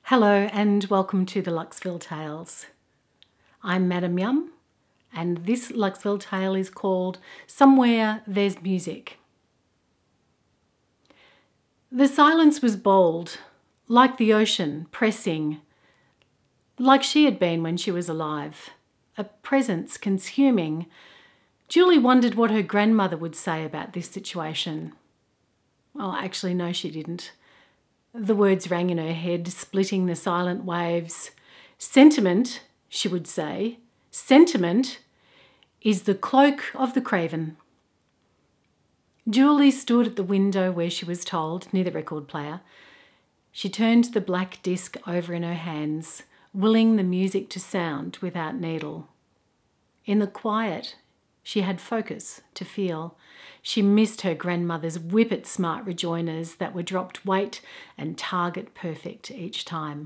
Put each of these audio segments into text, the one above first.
Hello and welcome to the Luxville Tales. I'm Madam Yum and this Luxville Tale is called Somewhere There's Music. The silence was bold, like the ocean, pressing, like she had been when she was alive, a presence consuming. Julie wondered what her grandmother would say about this situation. Oh, actually, no, she didn't. The words rang in her head, splitting the silent waves. Sentiment, she would say, sentiment is the cloak of the craven. Julie stood at the window where she was told, near the record player. She turned the black disc over in her hands, willing the music to sound without needle. In the quiet, she had focus to feel. She missed her grandmother's whippet-smart rejoinders that were dropped weight and target perfect each time.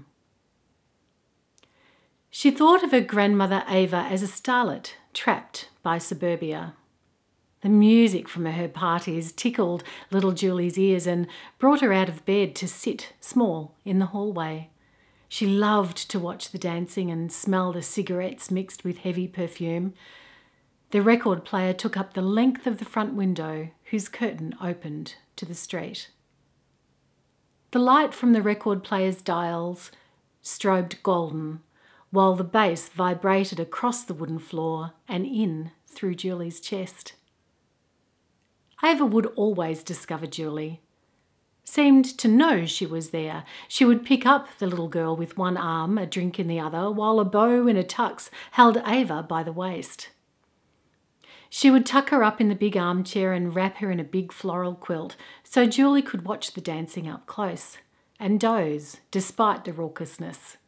She thought of her grandmother Ava as a starlet trapped by suburbia. The music from her parties tickled little Julie's ears and brought her out of bed to sit small in the hallway. She loved to watch the dancing and smell the cigarettes mixed with heavy perfume. The record player took up the length of the front window, whose curtain opened to the street. The light from the record player's dials strobed golden, while the bass vibrated across the wooden floor and in through Julie's chest. Ava would always discover Julie. Seemed to know she was there. She would pick up the little girl with one arm, a drink in the other, while a bow in a tux held Ava by the waist. She would tuck her up in the big armchair and wrap her in a big floral quilt so Julie could watch the dancing up close and doze despite the raucousness.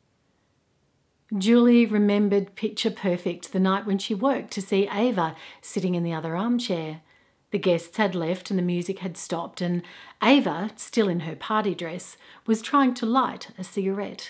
Julie remembered picture perfect the night when she woke to see Ava sitting in the other armchair. The guests had left and the music had stopped, and Ava, still in her party dress, was trying to light a cigarette.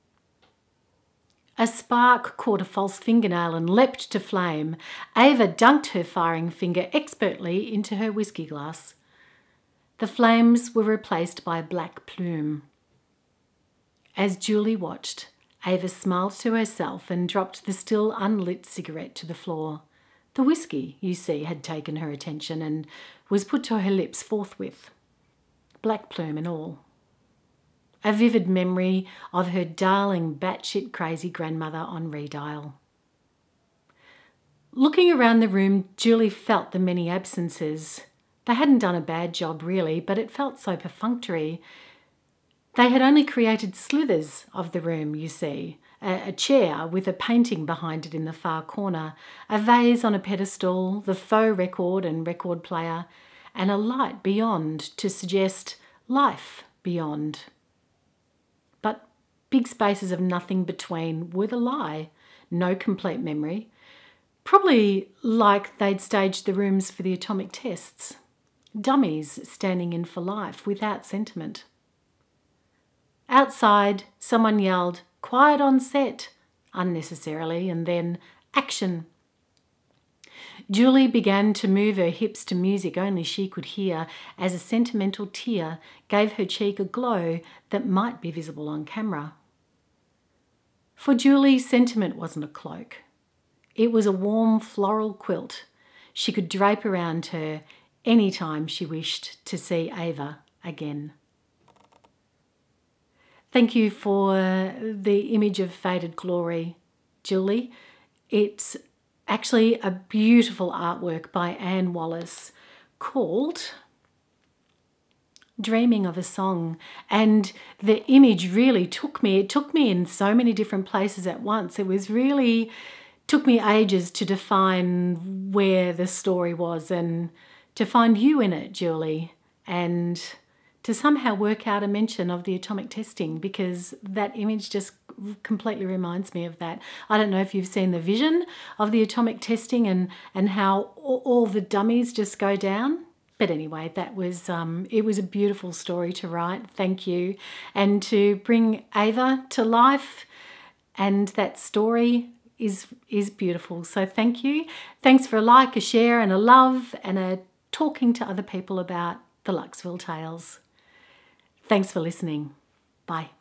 A spark caught a false fingernail and leapt to flame. Ava dunked her firing finger expertly into her whiskey glass. The flames were replaced by a black plume. As Julie watched, Ava smiled to herself and dropped the still unlit cigarette to the floor. The whiskey, you see, had taken her attention and was put to her lips forthwith, black plume and all. A vivid memory of her darling batshit crazy grandmother on redial. Looking around the room, Julie felt the many absences. They hadn't done a bad job really, but it felt so perfunctory. They had only created slithers of the room, you see. A chair with a painting behind it in the far corner, a vase on a pedestal, the faux record and record player, and a light beyond to suggest life beyond. But big spaces of nothing between were the lie, no complete memory. Probably like they'd staged the rooms for the atomic tests. Dummies standing in for life without sentiment. Outside, someone yelled, "Quiet on set," unnecessarily, and then action. Julie began to move her hips to music only she could hear as a sentimental tear gave her cheek a glow that might be visible on camera. For Julie, sentiment wasn't a cloak. It was a warm floral quilt she could drape around her any time she wished to see Ava again. Thank you for the image of faded glory, Julie. It's actually a beautiful artwork by Anne Wallace called Dreaming of a Song. And the image really took me. It took me in so many different places at once. It was really, took me ages to define where the story was and to find you in it, Julie, and to somehow work out a mention of the atomic testing, because that image just completely reminds me of that. I don't know if you've seen the vision of the atomic testing and how all the dummies just go down. But anyway, that was it was a beautiful story to write. Thank you. And to bring Ava to life, and that story is beautiful. So thank you. Thanks for a like, a share and a love and a talking to other people about the Luxville Tales. Thanks for listening. Bye.